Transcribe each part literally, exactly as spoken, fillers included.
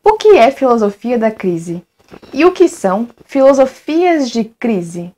O que é filosofia da crise? E o que são filosofias de crise?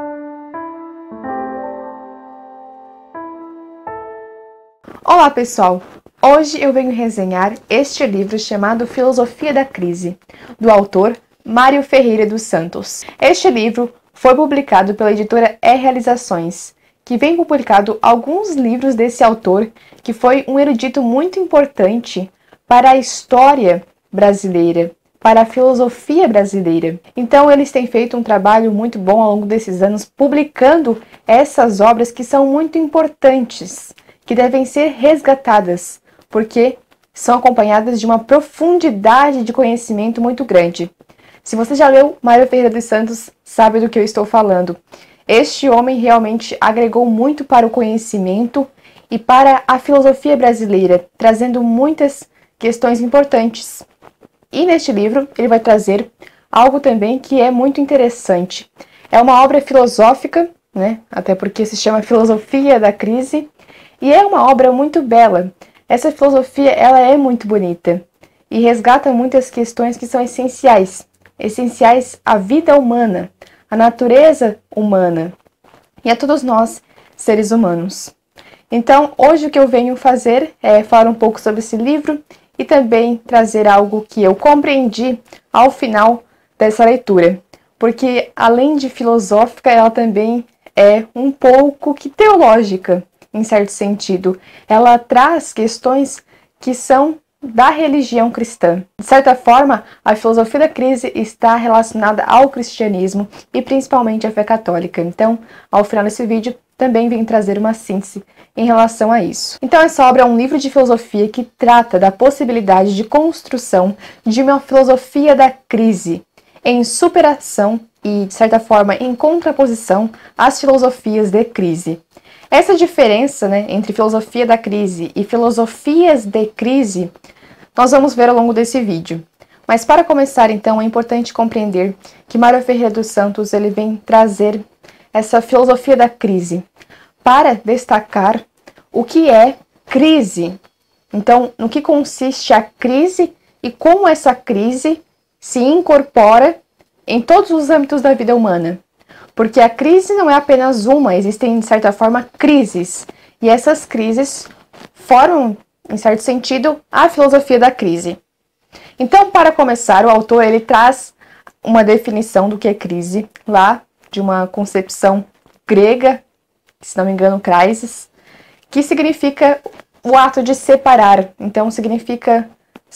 Olá pessoal! Hoje eu venho resenhar este livro chamado Filosofia da Crise, do autor Mário Ferreira dos Santos. Este livro foi publicado pela editora E Realizações, que vem publicado alguns livros desse autor, que foi um erudito muito importante para a história brasileira, para a filosofia brasileira. Então eles têm feito um trabalho muito bom ao longo desses anos, publicando essas obras que são muito importantes, que devem ser resgatadas, porque são acompanhadas de uma profundidade de conhecimento muito grande. Se você já leu Mário Ferreira dos Santos, sabe do que eu estou falando. Este homem realmente agregou muito para o conhecimento e para a filosofia brasileira, trazendo muitas questões importantes. E neste livro ele vai trazer algo também que é muito interessante. É uma obra filosófica, né? Até porque se chama Filosofia da Crise, e é uma obra muito bela. Essa filosofia ela é muito bonita e resgata muitas questões que são essenciais, essenciais à vida humana, à natureza humana e a todos nós, seres humanos. Então, hoje o que eu venho fazer é falar um pouco sobre esse livro e também trazer algo que eu compreendi ao final dessa leitura, porque além de filosófica, ela também é um pouco que teológica, em certo sentido. Ela traz questões que são da religião cristã. De certa forma, a filosofia da crise está relacionada ao cristianismo e principalmente à fé católica. Então, ao final desse vídeo, também vim trazer uma síntese em relação a isso. Então, essa obra é um livro de filosofia que trata da possibilidade de construção de uma filosofia da crise, em superação e, de certa forma, em contraposição às filosofias de crise. Essa diferença, né, entre filosofia da crise e filosofias de crise, nós vamos ver ao longo desse vídeo. Mas para começar, então, é importante compreender que Mário Ferreira dos Santos ele vem trazer essa filosofia da crise para destacar o que é crise. Então, no que consiste a crise e como essa crise se incorpora em todos os âmbitos da vida humana. Porque a crise não é apenas uma, existem, de certa forma, crises. E essas crises formam, em certo sentido, a filosofia da crise. Então, para começar, o autor ele traz uma definição do que é crise, lá de uma concepção grega, se não me engano, crisis, que significa o ato de separar. Então, significa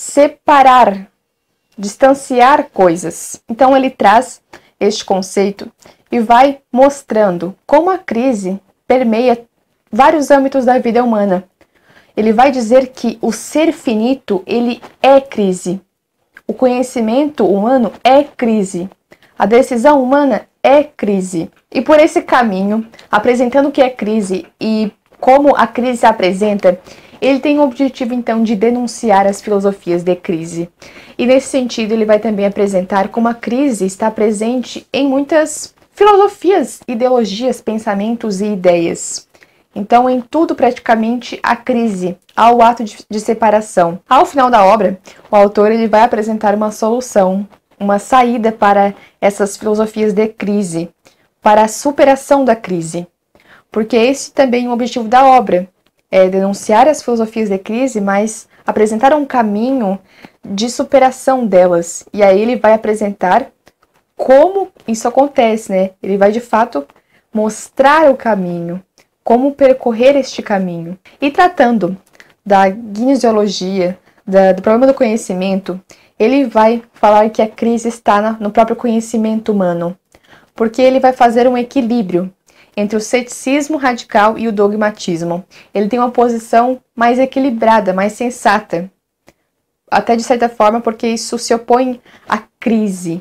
separar, distanciar coisas. Então, ele traz este conceito e vai mostrando como a crise permeia vários âmbitos da vida humana. Ele vai dizer que o ser finito, ele é crise. O conhecimento humano é crise. A decisão humana é crise. E por esse caminho, apresentando o que é crise e como a crise se apresenta, ele tem o objetivo, então, de denunciar as filosofias de crise. E nesse sentido, ele vai também apresentar como a crise está presente em muitas filosofias, ideologias, pensamentos e ideias. Então, em tudo praticamente, a crise, há o ato de, de separação. Ao final da obra, o autor ele vai apresentar uma solução, uma saída para essas filosofias de crise, para a superação da crise. Porque esse também é o objetivo da obra, é denunciar as filosofias de crise, mas apresentar um caminho de superação delas. E aí ele vai apresentar como isso acontece, né? Ele vai, de fato, mostrar o caminho, como percorrer este caminho. E tratando da gnosiologia, da, do problema do conhecimento, ele vai falar que a crise está na, no próprio conhecimento humano, porque ele vai fazer um equilíbrio entre o ceticismo radical e o dogmatismo. Ele tem uma posição mais equilibrada, mais sensata, até de certa forma porque isso se opõe à crise.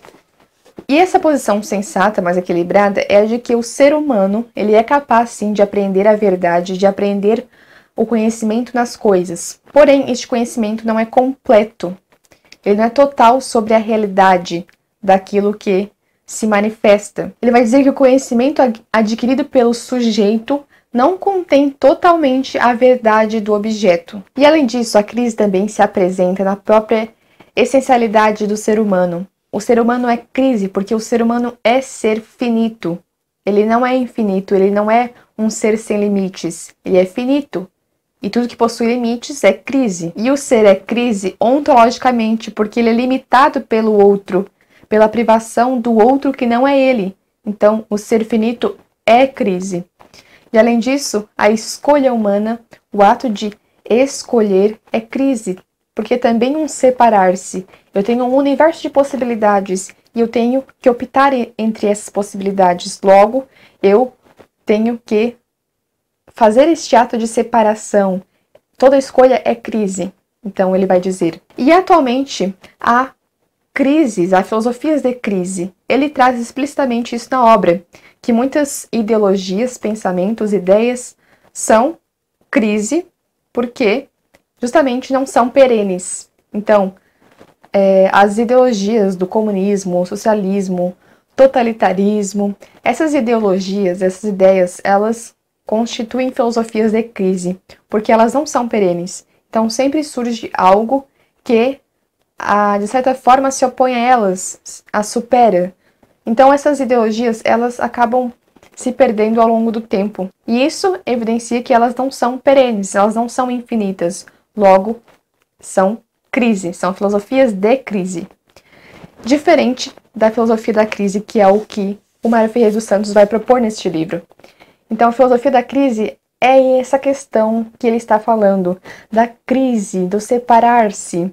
E essa posição sensata, mais equilibrada, é a de que o ser humano ele é capaz, sim, de aprender a verdade, de aprender o conhecimento nas coisas. Porém, este conhecimento não é completo. Ele não é total sobre a realidade daquilo que se manifesta. Ele vai dizer que o conhecimento adquirido pelo sujeito não contém totalmente a verdade do objeto. E além disso, a crise também se apresenta na própria essencialidade do ser humano. O ser humano é crise porque o ser humano é ser finito. Ele não é infinito, ele não é um ser sem limites, ele é finito. E tudo que possui limites é crise. E o ser é crise ontologicamente porque ele é limitado pelo outro, pela privação do outro que não é ele. Então, o ser finito é crise. E além disso, a escolha humana, o ato de escolher é crise, porque também um separar-se. Eu tenho um universo de possibilidades e eu tenho que optar entre essas possibilidades. Logo, eu tenho que fazer este ato de separação. Toda escolha é crise, então ele vai dizer. E atualmente há crises, há filosofias de crise. Ele traz explicitamente isso na obra, que muitas ideologias, pensamentos, ideias são crise porque justamente não são perenes. Então, é, as ideologias do comunismo, socialismo, totalitarismo, essas ideologias, essas ideias, elas constituem filosofias de crise, porque elas não são perenes. Então, sempre surge algo que, a, de certa forma, se opõe a elas, as supera. Então, essas ideologias, elas acabam se perdendo ao longo do tempo. E isso evidencia que elas não são perenes, elas não são infinitas. Logo, são crise, são filosofias de crise. Diferente da filosofia da crise, que é o que o Mário Ferreira dos Santos vai propor neste livro. Então, a filosofia da crise é essa questão que ele está falando, da crise, do separar-se.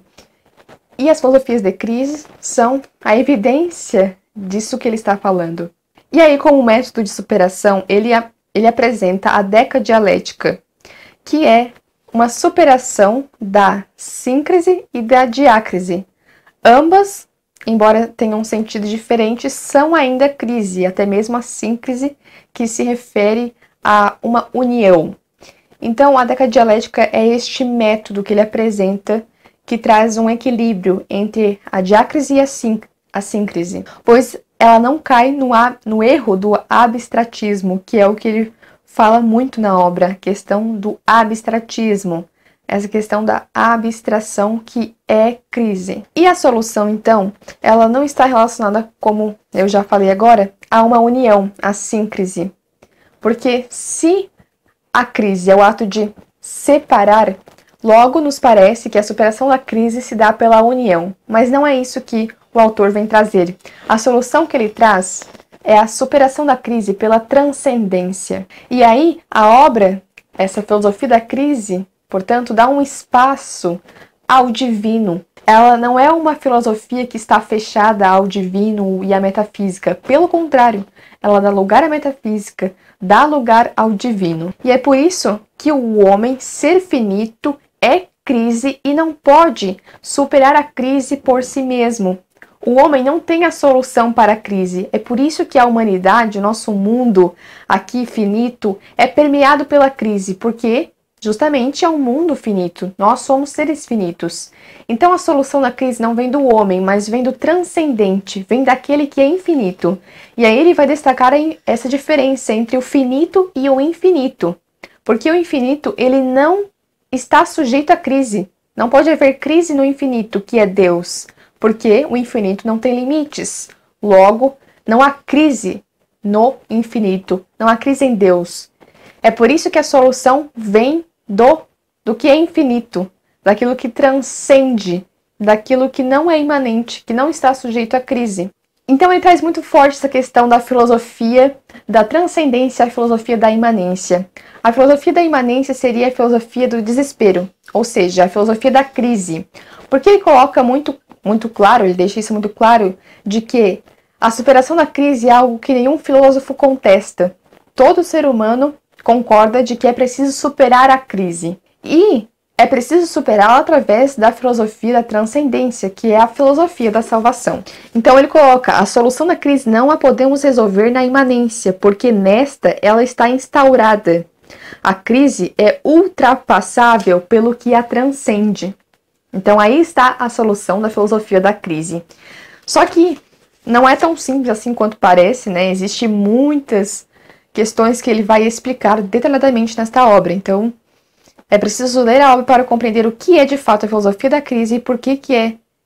E as filosofias de crise são a evidência disso que ele está falando. E aí, como método de superação, ele, ele apresenta a decadialética, que é uma superação da síncrise e da diácrise. Ambas, embora tenham um sentido diferente, são ainda crise, até mesmo a síncrise, que se refere a uma união. Então, a decadialética é este método que ele apresenta, que traz um equilíbrio entre a diácrise e a, sín a síncrise, pois ela não cai no, no erro do abstratismo, que é o que ele fala muito na obra, a questão do abstratismo, essa questão da abstração que é crise. E a solução, então, ela não está relacionada, como eu já falei agora, a uma união, a síncrise. Porque se a crise é o ato de separar, logo nos parece que a superação da crise se dá pela união. Mas não é isso que o autor vem trazer. A solução que ele traz é a superação da crise pela transcendência. E aí, a obra, essa filosofia da crise, portanto, dá um espaço ao divino. Ela não é uma filosofia que está fechada ao divino e à metafísica. Pelo contrário, ela dá lugar à metafísica, dá lugar ao divino. E é por isso que o homem, ser finito, é crise e não pode superar a crise por si mesmo. O homem não tem a solução para a crise. É por isso que a humanidade, o nosso mundo aqui finito, é permeado pela crise, porque justamente é um mundo finito. Nós somos seres finitos. Então a solução da crise não vem do homem, mas vem do transcendente, vem daquele que é infinito. E aí ele vai destacar essa diferença entre o finito e o infinito. Porque o infinito, ele não está sujeito à crise. Não pode haver crise no infinito, que é Deus. Porque o infinito não tem limites. Logo, não há crise no infinito, não há crise em Deus. É por isso que a solução vem do, do que é infinito, daquilo que transcende, daquilo que não é imanente, que não está sujeito à crise. Então ele traz muito forte essa questão da filosofia da transcendência, a filosofia da imanência. A filosofia da imanência seria a filosofia do desespero, ou seja, a filosofia da crise. Porque ele coloca muito muito claro, ele deixa isso muito claro, de que a superação da crise é algo que nenhum filósofo contesta. Todo ser humano concorda de que é preciso superar a crise. E é preciso superá-la através da filosofia da transcendência, que é a filosofia da salvação. Então ele coloca, a solução da crise não a podemos resolver na imanência, porque nesta ela está instaurada. A crise é ultrapassável pelo que a transcende. Então aí está a solução da filosofia da crise. Só que não é tão simples assim quanto parece, né? Existem muitas questões que ele vai explicar detalhadamente nesta obra. Então é preciso ler a obra para compreender o que é de fato a filosofia da crise e por que, que é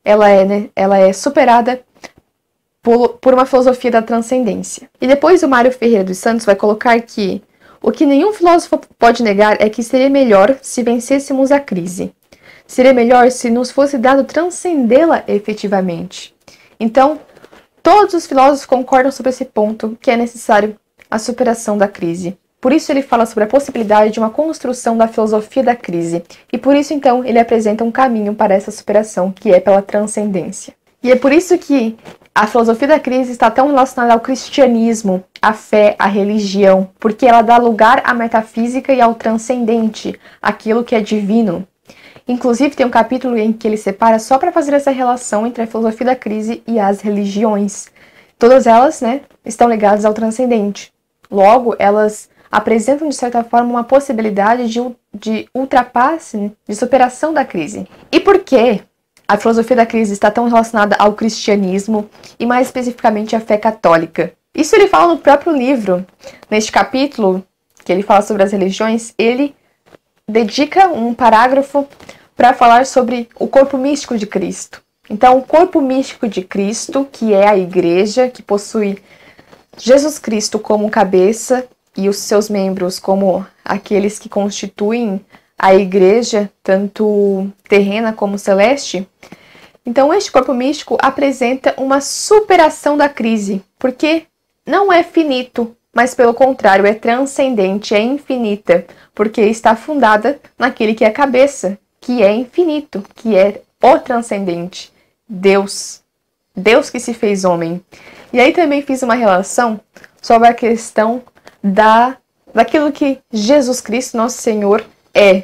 ela é, né, ela é superada por, por uma filosofia da transcendência. E depois o Mário Ferreira dos Santos vai colocar que o que nenhum filósofo pode negar é que seria melhor se vencêssemos a crise. Seria melhor se nos fosse dado transcendê-la efetivamente. Então, todos os filósofos concordam sobre esse ponto, que é necessário a superação da crise. Por isso ele fala sobre a possibilidade de uma construção da filosofia da crise. E por isso, então, ele apresenta um caminho para essa superação, que é pela transcendência. E é por isso que a filosofia da crise está tão relacionada ao cristianismo, à fé, à religião, porque ela dá lugar à metafísica e ao transcendente, aquilo que é divino. Inclusive, tem um capítulo em que ele separa só para fazer essa relação entre a filosofia da crise e as religiões. Todas elas, né, estão ligadas ao transcendente. Logo, elas apresentam, de certa forma, uma possibilidade de, de ultrapasse, de superação da crise. E por que a filosofia da crise está tão relacionada ao cristianismo e, mais especificamente, à fé católica? Isso ele fala no próprio livro. Neste capítulo, que ele fala sobre as religiões, ele dedica um parágrafo para falar sobre o corpo místico de Cristo. Então, o corpo místico de Cristo, que é a igreja, que possui Jesus Cristo como cabeça e os seus membros como aqueles que constituem a igreja, tanto terrena como celeste. Então, este corpo místico apresenta uma superação da crise, porque não é finito, mas pelo contrário, é transcendente, é infinita, porque está fundada naquele que é a cabeça, que é infinito, que é o transcendente, Deus. Deus que se fez homem. E aí também fiz uma relação sobre a questão da, daquilo que Jesus Cristo, nosso Senhor, é.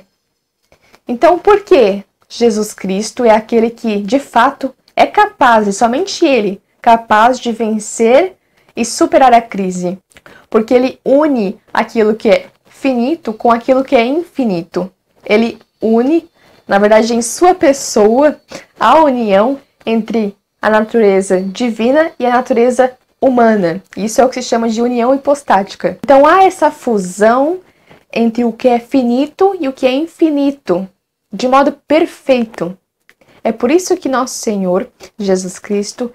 Então, por que Jesus Cristo é aquele que, de fato, é capaz, e somente Ele, capaz de vencer e superar a crise? Porque Ele une aquilo que é finito com aquilo que é infinito. Ele une, na verdade, em sua pessoa, a união entre a natureza divina e a natureza humana. Isso é o que se chama de união hipostática. Então há essa fusão entre o que é finito e o que é infinito, de modo perfeito. É por isso que nosso Senhor, Jesus Cristo,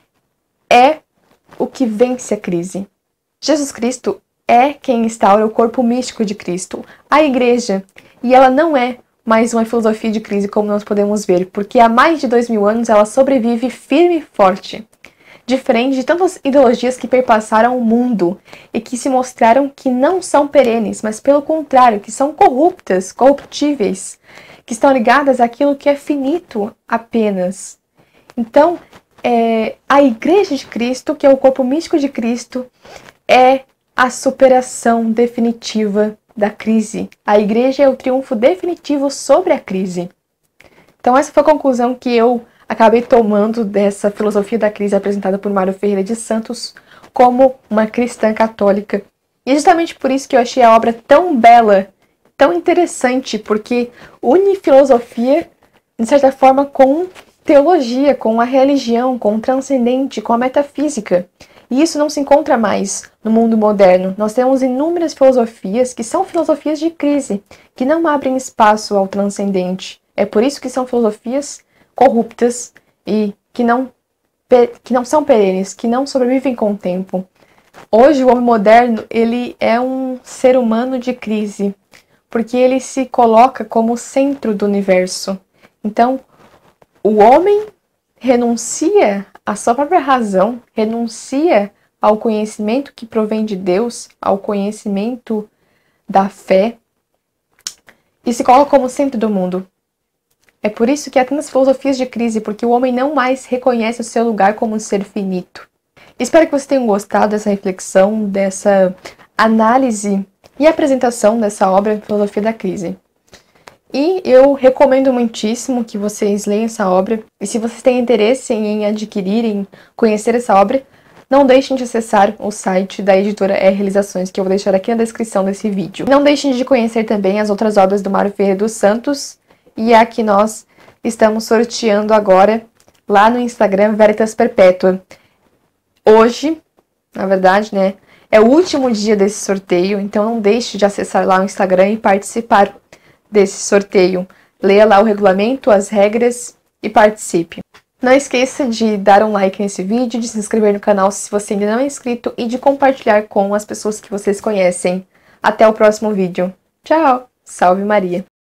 é o que vence a crise. Jesus Cristo é quem instaura o corpo místico de Cristo, a igreja, e ela não é mais uma filosofia de crise como nós podemos ver, porque há mais de dois mil anos ela sobrevive firme e forte, diferente de tantas ideologias que perpassaram o mundo e que se mostraram que não são perenes, mas pelo contrário, que são corruptas, corruptíveis, que estão ligadas àquilo que é finito apenas. Então, é, a Igreja de Cristo, que é o corpo místico de Cristo, é a superação definitiva da crise. A igreja é o triunfo definitivo sobre a crise. Então essa foi a conclusão que eu acabei tomando dessa filosofia da crise apresentada por Mário Ferreira de Santos como uma cristã católica. E é justamente por isso que eu achei a obra tão bela, tão interessante, porque une filosofia, de certa forma, com teologia, com a religião, com o transcendente, com a metafísica. E isso não se encontra mais no mundo moderno. Nós temos inúmeras filosofias que são filosofias de crise, que não abrem espaço ao transcendente. É por isso que são filosofias corruptas e que não, que não são perenes, que não sobrevivem com o tempo. Hoje o homem moderno, ele é um ser humano de crise, porque ele se coloca como o centro do universo. Então, o homem renuncia à sua própria razão, renuncia ao conhecimento que provém de Deus, ao conhecimento da fé, e se coloca como centro do mundo. É por isso que há tantas filosofias de crise, porque o homem não mais reconhece o seu lugar como um ser finito. Espero que vocês tenham gostado dessa reflexão, dessa análise e apresentação dessa obra Filosofia da Crise. E eu recomendo muitíssimo que vocês leiam essa obra. E se vocês têm interesse em adquirir, em conhecer essa obra, não deixem de acessar o site da editora R Realizações, que eu vou deixar aqui na descrição desse vídeo. Não deixem de conhecer também as outras obras do Mário Ferreira dos Santos, e a que nós estamos sorteando agora lá no Instagram Veritas Perpétua. Hoje, na verdade, né, é o último dia desse sorteio, então não deixe de acessar lá o Instagram e participar desse sorteio. Leia lá o regulamento, as regras e participe. Não esqueça de dar um like nesse vídeo, de se inscrever no canal se você ainda não é inscrito e de compartilhar com as pessoas que vocês conhecem. Até o próximo vídeo. Tchau! Salve Maria!